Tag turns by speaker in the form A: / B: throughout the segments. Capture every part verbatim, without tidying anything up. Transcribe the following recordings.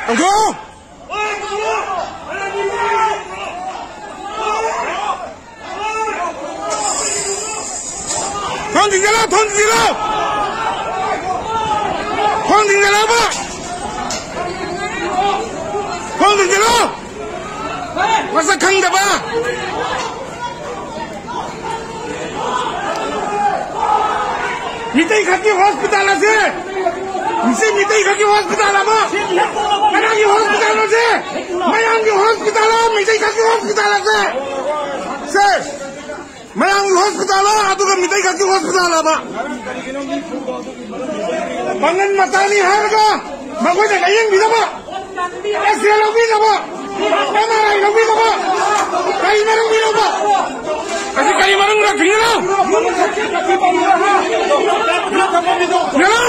A: Tunggu. Thong tinggal lah, thong tinggal lah. Thong tinggal lah apa? Thong tinggal lah. Masa kang dah apa? Mitai kaki hospital aja. Mesti mitai kaki hospital apa? Mana ki hospital aja? Mayang ki hospital lah, mitai kaki hospital aja. Sir, mayang ki hospital lah, atau kan mitai kaki hospital apa? Bangan mata ni harga, bagai dah kayang bisa apa? Asia lagi apa? Mana lagi lagi apa? Kayu marung bisa apa? Kasih kayu marung nak tinggal lah. Hello.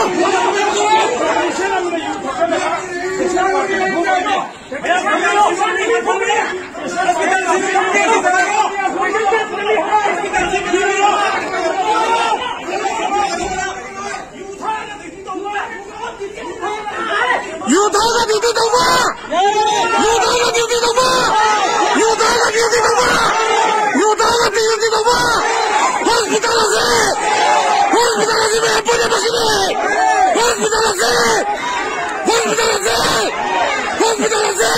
A: Yuda ka duty to ba? Yuda ka duty to ba? Yuda ka duty to ba? Yuda ka duty to ba? Hospital ase. Hospital ase me apne basine. Hospital ase. Hospital ase. Hospital ase.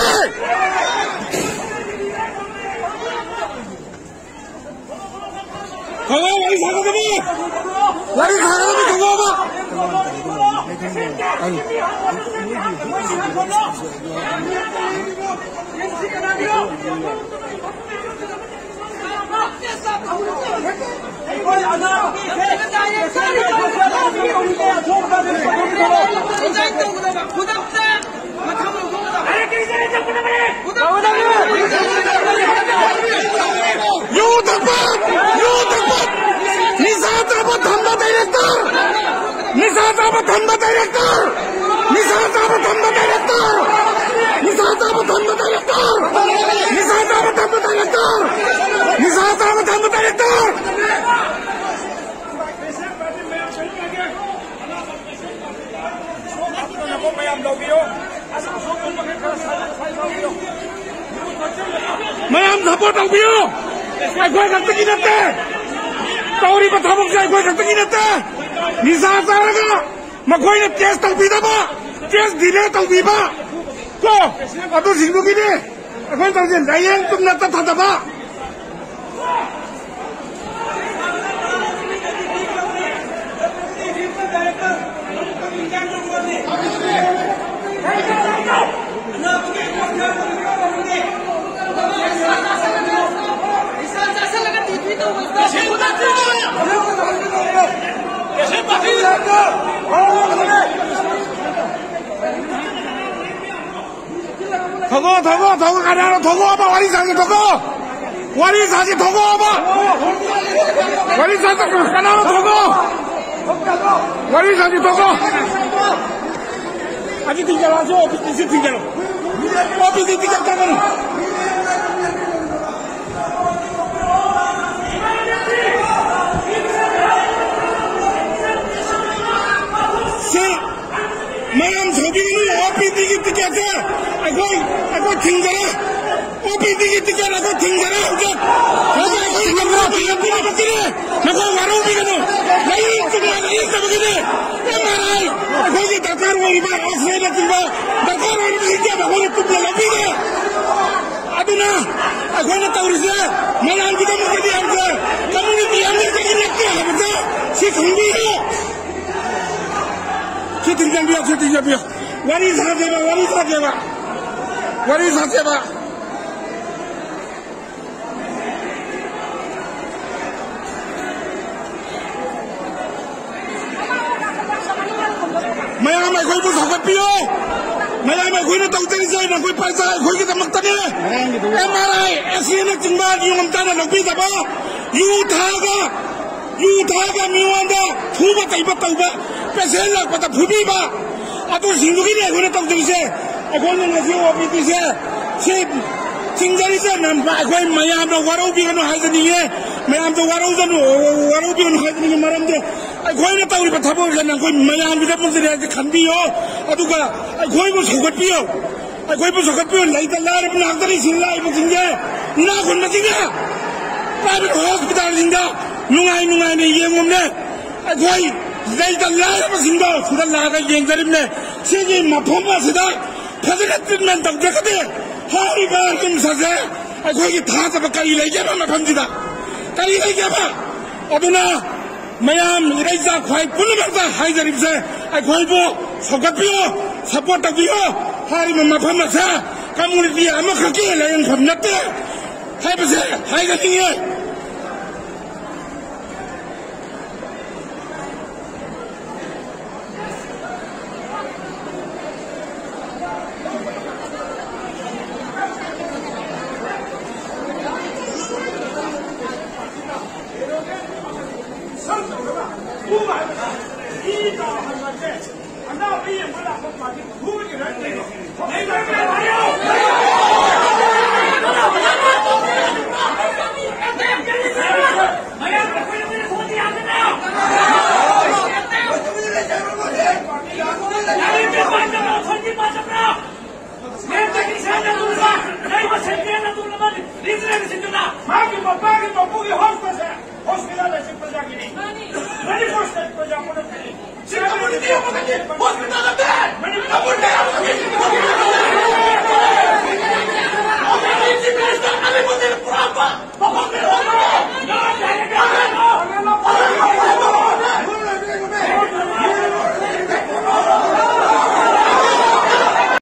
A: Kawa wali saga demi. Wali saga demi kawa ba? You dapat, you dapat. Nisat dapat thamba director. Nisat dapat thamba director. Nisat dapat thamba director. Nisat dapat thamba director. Nisat dapat thamba director. Nisat dapat thamba director. Mayam support ang biyo. Ay koy kagtagin natte. Tauri ko thabok say koy kagtagin natte. Nisa saraga. Makoy na test tang bida ba? Test dile tang biba. Ko atu singbu gini. Akoy tang jen dayeng tum natta thada ba. 더고 더고 더고 가나로 더고 와봐 와리사지 더고 와리사지 더고 와봐 와리사지 가나로 더고 와리사지 더고 아직 tinggal하죠 오피스 tinggal 오피스 tinggal tangan Mayam sobi ni opi digi tiga je, aku aku tinggal, opi digi tiga aku tinggal aja. Aku aku tinggal tinggal tinggal begini, aku waru begini, lain cuma lain cuma begini. Emarai, aku ni Dakar wari bah, Australia tiba, Dakar wari begini, aku ni tu belah begini. Aduna, aku ni tahu risnya, malam kita mesti diam je, kamu ni diam je jadi nak apa betul? Si kumbi tu. Tinggal biar, tinggal biar. Waris saja ba, waris saja ba, waris saja ba. Mayang may koy bus hakat piyo. Mayang may koy na tawteng say na koy pansa koy kita magtani. M R I, S C na tinggal yung amtana nagbita ba? Yutaga, yutaga miwanda, tuba taiba tauba. Peselak pada phubi ba atu sindugi ni agone tak dise agone nasi opi dise si singjari se nam ba agoi mayam do warau bi gano haidani ye mayam do warau janu warau bi gano haidani maram de agoi na tauri pathabo jana agoi mayam bi da mun de khandi yo atu ka agoi mo sogot bi yo ꯑꯩꯈꯣꯏꯕꯨ ꯁꯧꯒꯠꯄꯤꯌꯨ ꯂꯩꯇ ꯂꯥꯏꯔꯕ ꯉꯥꯛꯇꯅꯤ ꯁꯤ ꯂꯥꯛꯏꯕꯁꯤꯡꯁꯦ ꯏꯅꯥꯛ ꯈꯨꯟꯕꯁꯤꯡꯅ ꯄ꯭ꯔꯥꯏꯚꯦꯠ ꯍꯣꯁꯄꯤꯇꯥꯜꯁꯤꯡꯗ ꯅꯨꯡꯉꯥꯏ ꯅꯨꯡꯉꯥꯏꯅ ꯌꯦꯡꯉꯨꯝꯅꯦ ꯑꯩꯈꯣꯏ ꯂꯩꯇ ꯂꯥꯏꯔꯕꯁꯤꯡꯗꯣ ꯁꯤꯗ ꯂꯥꯛꯑꯒ ꯌꯦꯡꯖꯔꯤꯕꯅꯦ ꯁꯤꯒꯤ ꯃꯐꯝ ꯑꯁꯤꯗ ꯐꯖꯅ ꯇ꯭ꯔꯤꯠꯃꯦꯟ ꯇꯧꯗ꯭ꯔꯒꯗꯤ ꯍꯥꯏꯔꯤꯕ ꯔꯤꯝꯁ ꯑꯁꯦ ꯑꯩꯈꯣꯏꯒꯤ ꯊꯥꯖꯕ ꯀꯔꯤ ꯂꯩꯒꯦꯕ ꯃꯐꯝꯁꯤꯗ ꯀꯔꯤ ꯂꯩꯒꯦꯕ ꯑꯗꯨꯅ ꯃꯌꯥꯝ ꯏꯔꯩꯆꯥ ꯈ꯭ꯋꯥꯏ ꯄꯨꯝꯅꯃꯛꯇ ꯍꯥꯏꯖꯔꯤꯕꯁꯦ ꯑꯩꯈꯣꯏꯕꯨ ꯁꯧꯒꯠꯄꯤꯌꯨ ꯁꯄꯣꯔꯠ ꯇꯧꯕꯤꯌꯨ ꯍꯥꯏꯔꯤꯕ ꯃꯐꯝ ꯑꯁꯦ ꯀꯝꯃꯨꯅꯤꯇꯤ ꯑꯃꯈꯛꯀꯤ ꯂꯥꯌꯦꯡꯐꯝ ꯅꯠꯇꯦ ꯍꯥꯏꯕꯁꯦ ꯍꯥꯏꯖꯅꯤꯡꯉꯤ
B: 안 나와, 이 엠不了，我把你哭起来，那个，那个，那个，